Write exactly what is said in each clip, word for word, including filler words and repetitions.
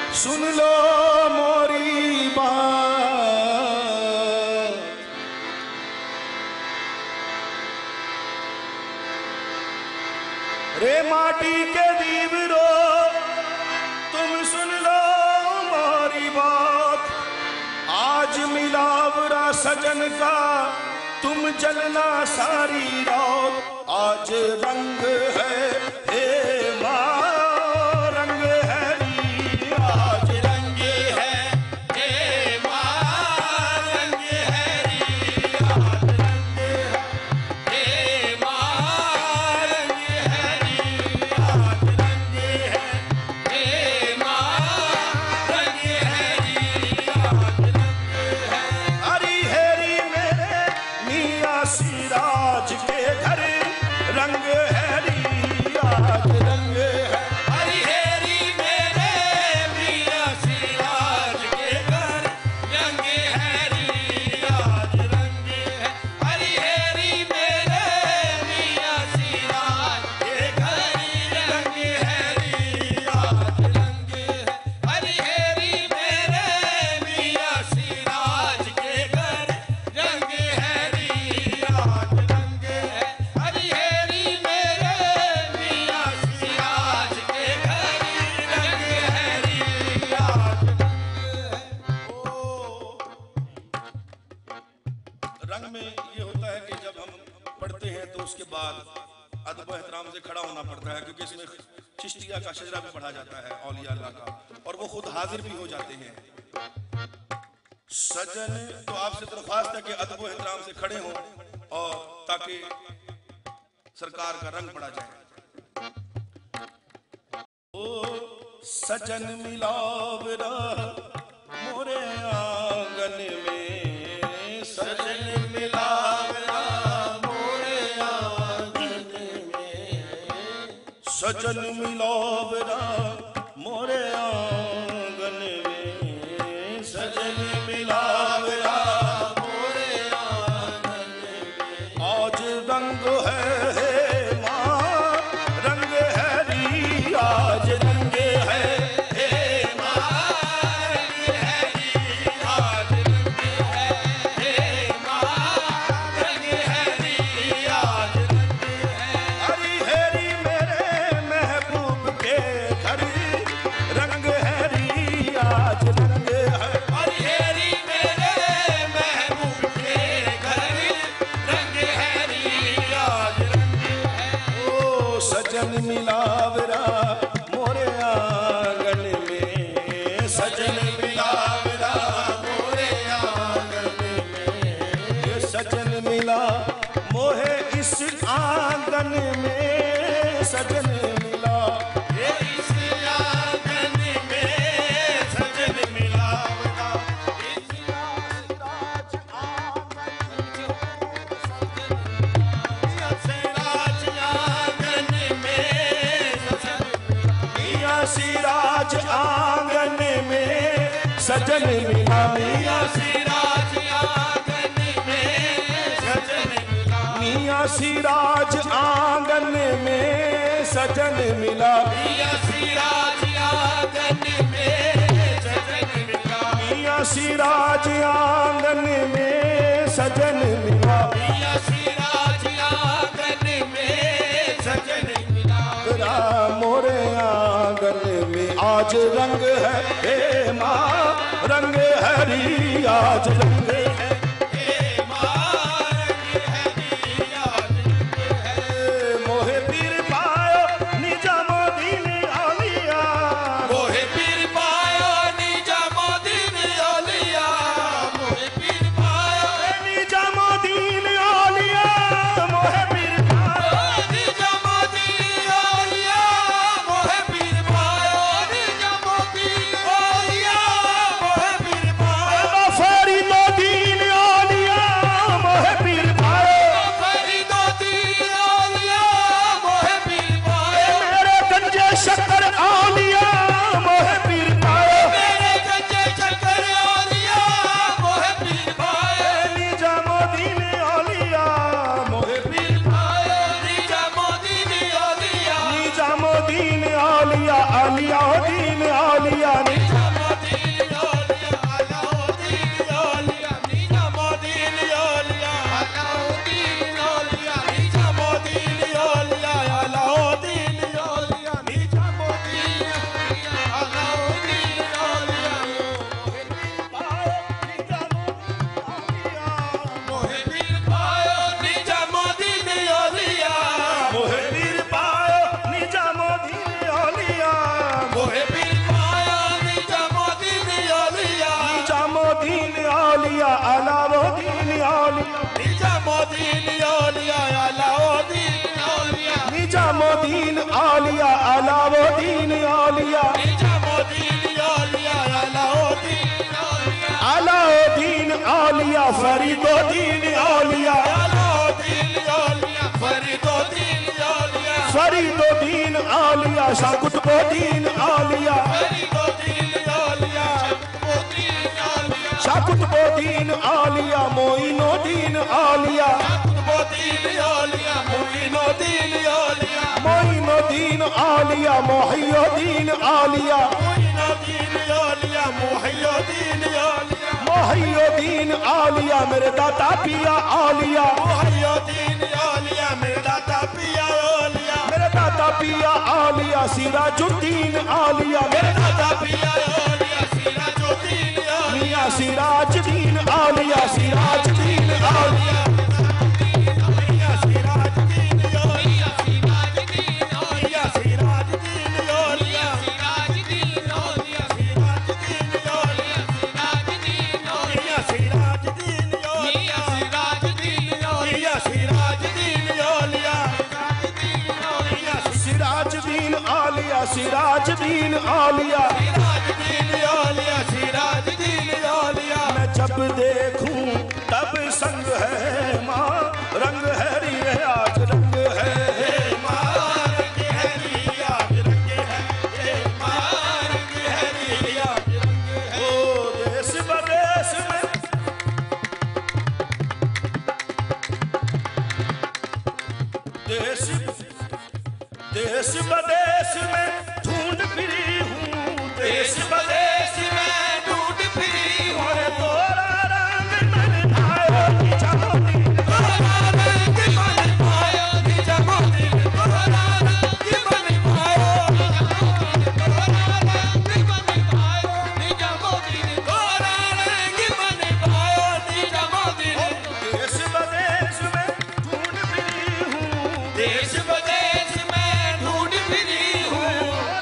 सुन लो मोरी बात, रे माटी के दीवरो तुम सुन लो मोरी बात। आज मिलावरा सजन का तुम जलना सारी रात। आज रंग है हे माँ रंग है री, आज रंग है हे माँ रंग है री, आज रंग है हे माँ रंग है री, आज रंग है हे माँ रंग है री, आज रंग है। हरी हेरी मेरे मियाँ सिराज के घर रंग है री, आज रंग है। हरी हेरी मेरे मियाँ सिराज के घर रंग है री, आज रंग है। हरी हेरी मेरे मियाँ सिराज के घर रंग है री, आज रंग है। हरी हेरी मेरे मियाँ सिराज के घर रंग है री, आज रंग है। हरी हेरी मेरे मियाँ सिराज के घर रंग है री, आज रंग है। ओ रंग में ये होता है कि जब हम पढ़ते हैं तो उसके बाद अदब व एहतराम से खड़ा होना पड़ता है, क्योंकि इसमें चिश्तिया का शजरा भी पढ़ा जाता है औलिया अल्लाह का, और वो खुद हाजिर भी हो जाते हैं। सजन तो आपसे दरख्वास्त है कि अदब व एहतराम से खड़े हों और ताकि सरकार का रंग पड़ा जाए। ओ सजन मिलावरा मोरे आंगन में, सजन मिलावरा मोरे आंगन में, सजन मिलावरा मोरे आंगन में, सजन मिलावरा मोरे आंगन में। आज रंग है हे माँ रंग है री, आज रंग है हे माँ रंग है री, आज रंग है हे माँ रंग है री, आज रंग है। हरी हेरी मेरे महबूब के घर रंग है री, आज रंग है। हरी हेरी मेरे महबूब के घर रंग है री, आज रंग है। ओ सजन मिलावरा मोरे आंगन में, सजन मिलावरा मोरे आंगन में, ये सजन मिला मोहे इस आंगन में, सजन मिला ये इस आंगन में, सजन मिला बता इस सिराज आंगन में, सजन मियाँ सिराज आंगन में, सजन मिला मियाँ सिराज आंगन में, सजन मिला मियाँ सिराज आंगन में, सजन मिला मियाँ सिराज आंगन में, सजन मिला मियाँ सिराज आंगन में, सजन मिला मियाँ सिराज आंगन में, सजन मिला मोरे आंगन में। आज रंग है हे माँ रंग है री, आज रंग है हे माँ रंग है री, आज रंग है। मोहे पीर पायो निजामुद्दीन औलिया, मोहे पीर पायो निजामुद्दीन औलिया, मोहे पीर पायो निजामुद्दीन औलिया, मोहे पीर पायो निजामुद्दीन औलिया, मोहे पीर पायो निजामुद्दीन औलिया, मोहे पीर पायो फरीदुद्दीन आलिया अलाउद्दीन आलिया अलाउद्दीन आलिया फरीदुद्दीन आलिया फरीदुद्दीन आलिया शाह कुतुबुद्दीन आलिया शाह कुतुबुद्दीन आलिया मोइनुद्दीन आलिया मोइनुद्दीन आलिया मुहियुद्दीन आलिया मुहियुद्दीन आलिया मेरे दाता पिया आलिया मेरे दाता पिया आलिया सिराजुद्दीन आलिया मेरे दाता पिया मियां सिराजुद्दीन आलिया सिराजुद्दीन आलिया सिराजुद्दीन आलिया मैं जब देखूं तब संग है माँ रंग है रियाज रंग है माँ रंग है रियाज रंग है माँ रंग है रियाज रंग है ओ देश बदेश में देश देश बदेश में ढूंढ फिरी हूँ देश बदेश में ढूंढ फिरी हूँ तोरा रंग मन भायो निजामुद्दीन तोरा रंग मन भायो निजामुद्दीन तोरा रंग मन भायो तोरा रंग मन भायो निजामुद्दीन तोरा रंग मन भायो निजामुद्दीन देश बदेश में ढूंढ फिरी हूँ देश बदेश में ढूंढ फिरी हूँ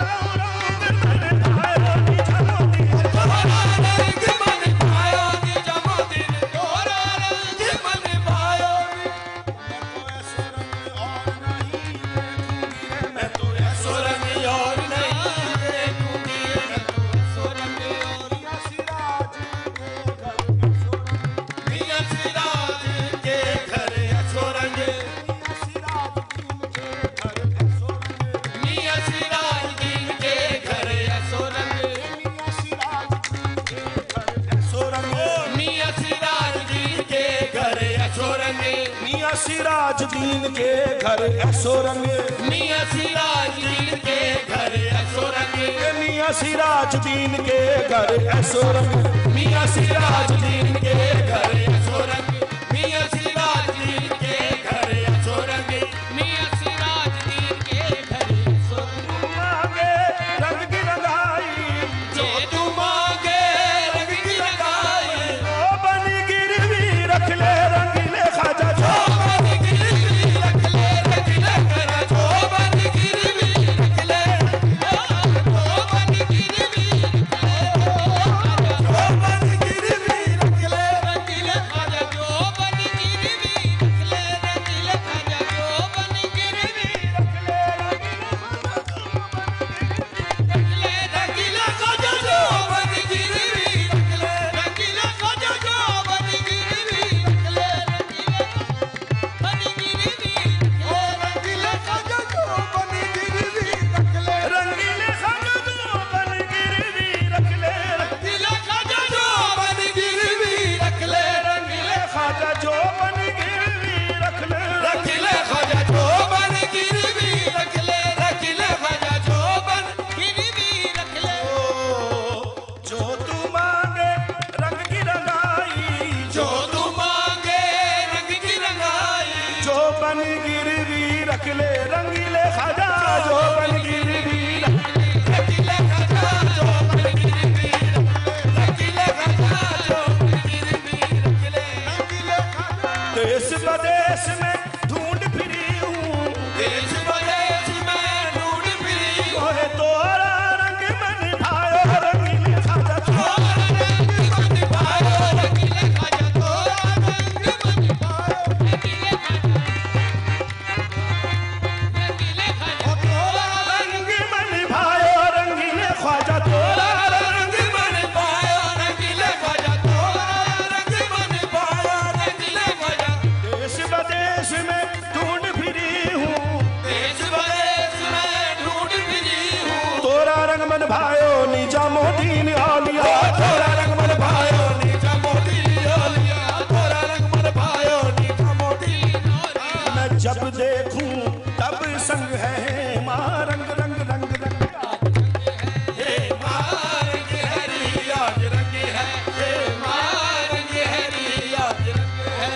सिराजुद्दीन के घर ऐसो रंग मियां सिराजुद्दीन के घर ऐसो रंग मियां सिराजुद्दीन के घर ऐसो रंग मियां सिराजुद्दीन के घर ऐसो रंग मियां सिराजुद्दीन के घर ऐसो रंग मियां सिराजुद्दीन के घर ऐसो मांगे रंग की रंगाई जो तू मांगे रंग की रंगाई ओ बनी गिरवी रख ले रंगीले खाजा जो मोदीन आलिया थोड़ा रंग मन भायो नीचा मोदीन आलिया थोड़ा रंग मन भायो नीचा मोदीन आलिया। मैं जब देखूं तब संग है माँ रंग रंग रंग रंग हे माँ रंग हरी आज रंग है हे माँ रंग हरी आज रंग है।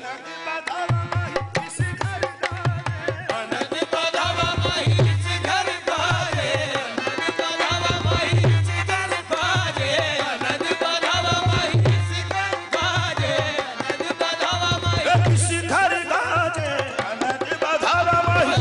अनंत बधावा माही इस घर बाजे अनंत बधावा माही इस घर बाजे अनंत बधावा माही इस घर बाजे अनंत बधावा माही इस घर बाजे अनंत बधावा माही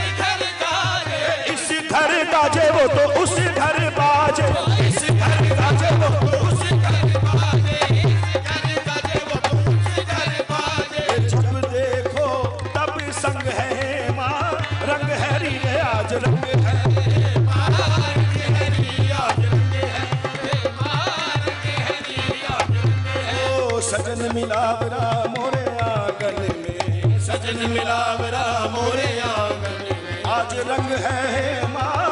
इस घर बाजे वो तो उस घर बाजे इस घर बाजे वो तो उस घर बाजे इस घर बाजे वो तो उस घर बाजे। जब देखो तब संग है माँ रंग हैरी है आज रंग है माँ रंग हैरी आज रंग है माँ रंग हैरी आज रंग है। ओ सजन मिलावरा मोरे आंगन में सजन मिलावरा मोरे आंगन में आज रंग है माँ